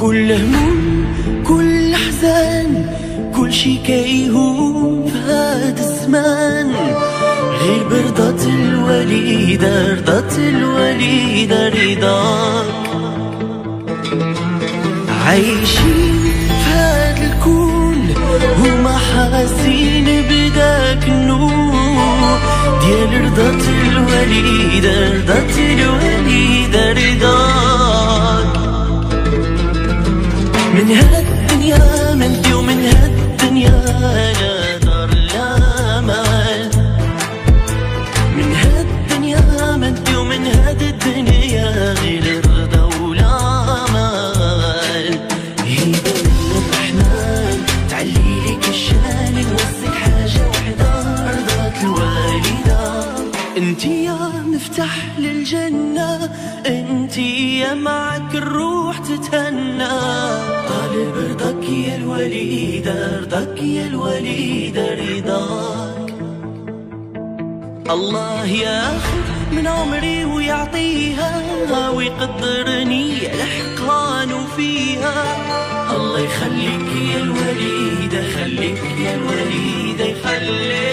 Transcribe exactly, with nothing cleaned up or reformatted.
كل هموم كل حزان كل شي كيهون فهاد الزمان غير برضة الوليدة رضة الوليدة رضاك. عايشين فهاد الكون وما حاسين بداك النور ديال رضة الوليدة رضة الوليدة رضاك. من هاد الدنيا منتي ومن هاد الدنيا لا دار الأمان. من هاد الدنيا منتي ومن هاد الدنيا غير الرضا والأمان. هيدا من الرحمن تعلي لك الشان نوصيك حاجة وحدة رضاة الوالدة. انتي يا مفتاح للجنة انتي يا معك الروح تتهنى. طالب رضاك يا الوليدة رضاك يا الوليدة رضاك. الله ياخذ من عمري ويعطيها ويقدرني على حقها وفيها. الله يخليك يا الوليدة خليك يا الوليدة يخليك.